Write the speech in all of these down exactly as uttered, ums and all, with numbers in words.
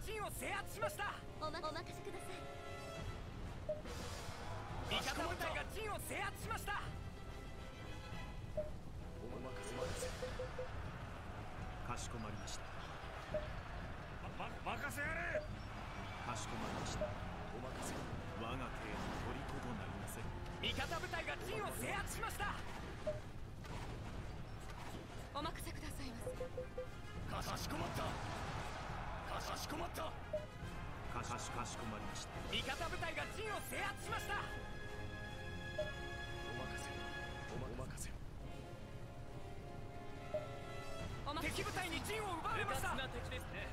陣を制圧しました。 おまお任せください。 味方部隊が陣を制圧しました。 お任せ任せ。 かしこまりました。 ま、ま、任せやれ。 かしこまりました。 お任せ。 我が兵の虜となりません。 味方部隊が陣を制圧しました。 お任せくださいませ。 かしかしこまった。かしかしこまった。 かしかしかしこまりました。 味方部隊が陣を制圧しました。 お任せ。おまお任せ。 敵部隊に陣を奪われました。 無達な敵ですね。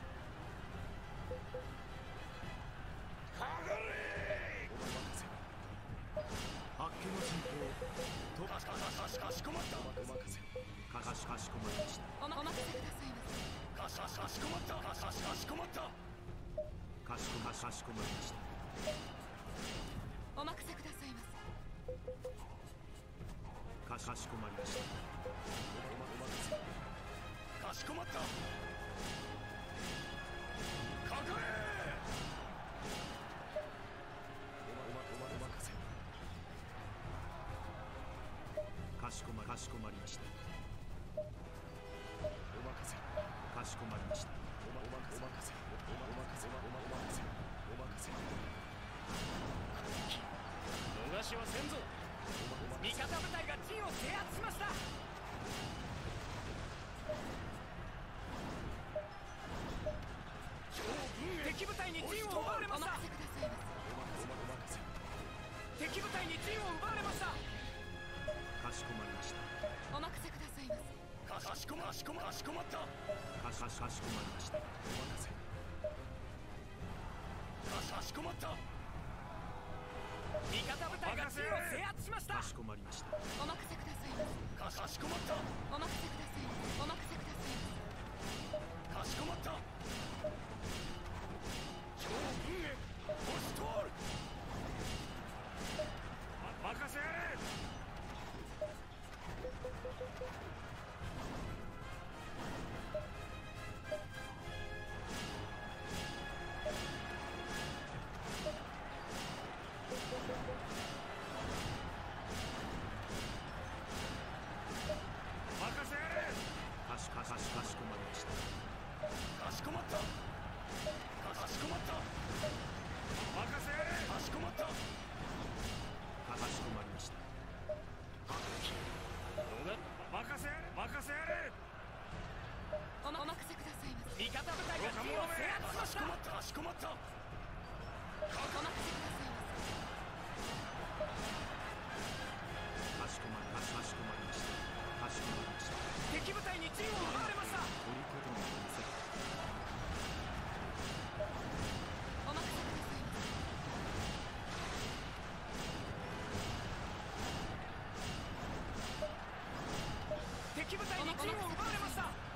かかれ。お任せ。 八家の進行とかしかしかしかしこまった。お任せ。 かしかしこまりました。 おまお任せくださいませ。 かしかしかしこまった。かしかしかしこまった。 かしこかしかしこまりました。 お任せくださいませ。 かしかしこまりました。 おまお任せ。かしこまった。かかれ。おまおまおまお任せ。 かしこまかしこまりました。 お任せ。 かしこまりました。 おまおまお任せ。おまお任せ。おまお任せ。お任せ。 逃しはせんぞ。 味方部隊が陣を制圧しました。敵部隊に陣を奪われました。 お任せくださいまお任せ。 敵部隊に陣を奪われました。 かしこまりました。 せ。お任せくださいませ。 かしこまかしこまかしこまった。 かしかしかしこまりました。 お任せ。かしかしこまった。 味方部隊が陣を制圧しました。 かしこまりました。 お任せくださいませ。 かしかしこまった。 お任せくださいませ。お任せくださいませ。 かしこまった。将軍へ押し通る。 ま、任せやれ。任せやれ。 かしかしかしかしこまりました。 かしこまった。かしこまった。 任せやれ。 かしこまった。 かしこまりました。 任せやれ。任せやれ。 おまお任せくださいませ。 味方部隊が陣を制圧しました。 かしこまった。かしこまった。 お任せくださいまかしこまりかしかしこまりました。かしこまりました。 敵部隊に陣を奪われました。 取りことなりません。 せ。お任せくださいませ。 敵部隊に陣を奪われました。